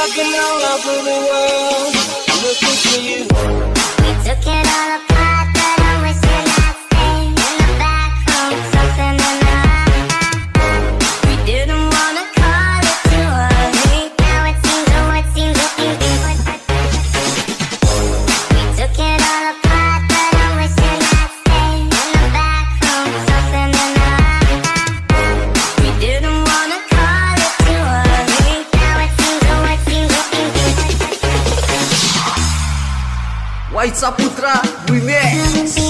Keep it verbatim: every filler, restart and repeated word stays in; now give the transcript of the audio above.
rocking all over the world, looking for you. We took it all apart, but I'm wishing I'd stay in the back room, something in the heart. We didn't wanna call it too early. Now it seems, oh it seems, it seems. We took it all apart, but I'm wishing I'd stay in the back room, something in the heart. We didn't wanna call it too early. Now it seems, oh it seems, it seems. White Saputra Remix.